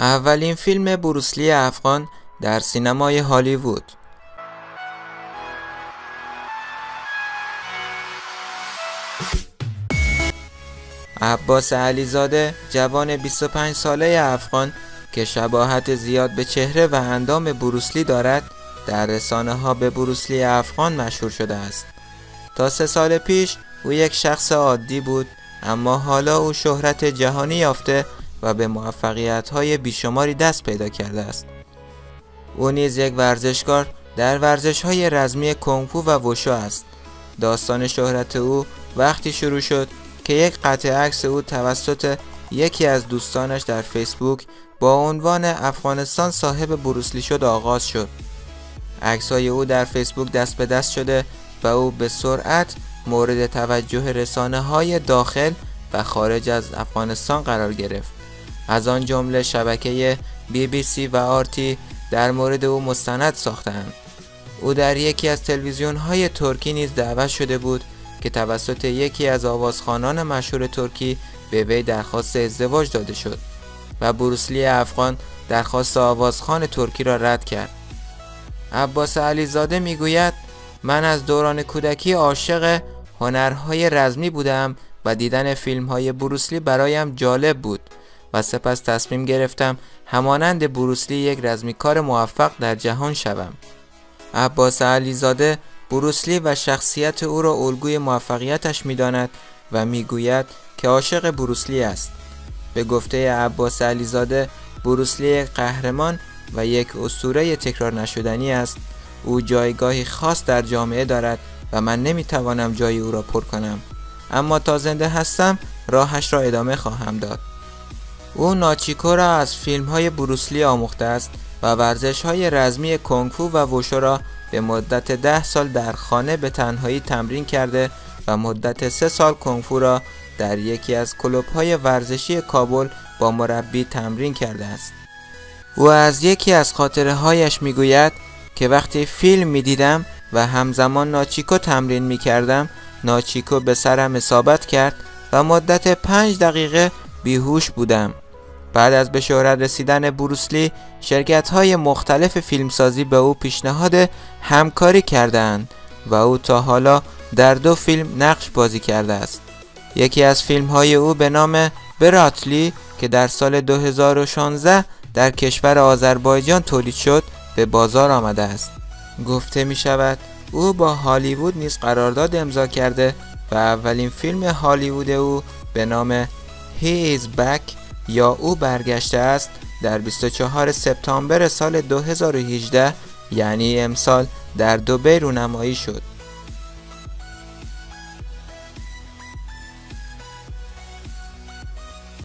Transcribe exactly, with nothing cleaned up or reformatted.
اولین فیلم بروسلی افغان در سینمای هالیوود. عباس علیزاده، جوان بیست و پنج ساله افغان که شباهت زیاد به چهره و اندام بروسلی دارد، در رسانه ها به بروسلی افغان مشهور شده است. تا سه سال پیش او یک شخص عادی بود، اما حالا او شهرت جهانی یافته و به موفقیت‌های بیشماری دست پیدا کرده است. او نیز یک ورزشکار در ورزش‌های رزمی کنگ‌فو و وشو است. داستان شهرت او وقتی شروع شد که یک قطعه عکس او توسط یکی از دوستانش در فیسبوک با عنوان افغانستان صاحب بروسلی شد آغاز شد. عکس‌های او در فیسبوک دست به دست شده و او به سرعت مورد توجه رسانه‌های داخل و خارج از افغانستان قرار گرفت. از آن جمله شبکه بی بی سی و آرتی در مورد او مستند ساختند. او در یکی از تلویزیون‌های ترکی نیز دعوت شده بود که توسط یکی از آوازخوانان مشهور ترکی به وی درخواست ازدواج داده شد و بروسلی افغان درخواست آوازخوان ترکی را رد کرد. عباس علیزاده میگوید: من از دوران کودکی عاشق هنرهای رزمی بودم و دیدن فیلم‌های بروسلی برایم جالب بود و سپس تصمیم گرفتم همانند بروسلی یک رزمیکار موفق در جهان شوم. عباس علیزاده بروسلی و شخصیت او را الگوی موفقیتش می‌داند و میگوید که عاشق بروسلی است. به گفته عباس علیزاده، بروسلی یک قهرمان و یک اسطوره تکرار نشدنی است. او جایگاهی خاص در جامعه دارد و من نمیتوانم جای او را پر کنم، اما تا زنده هستم راهش را ادامه خواهم داد. او ناچیکو را از فیلم‌های بروسلی آموخته است و ورزش‌های رزمی کنگ‌فو و وشو را به مدت ده سال در خانه به تنهایی تمرین کرده و مدت سه سال کنگ‌فو را در یکی از کلوب‌های ورزشی کابل با مربی تمرین کرده است. او از یکی از خاطره‌هایش میگوید که وقتی فیلم می‌دیدم و همزمان ناچیکو تمرین می‌کردم، ناچیکو به سرم اصابت کرد و مدت پنج دقیقه بیهوش بودم. بعد از به شهرت رسیدن بروسلی، شرکت‌های مختلف فیلمسازی به او پیشنهاد همکاری کردند و او تا حالا در دو فیلم نقش بازی کرده است. یکی از فیلم‌های او به نام براتلی که در سال دو هزار و شانزده در کشور آذربایجان تولید شد، به بازار آمده است. گفته می شود او با هالیوود نیز قرارداد امضا کرده و اولین فیلم هالیوود او به نام He is Back یا او برگشته است در بیست و چهارم سپتامبر سال دو هزار و هجده یعنی امسال در دبی رونمایی شد.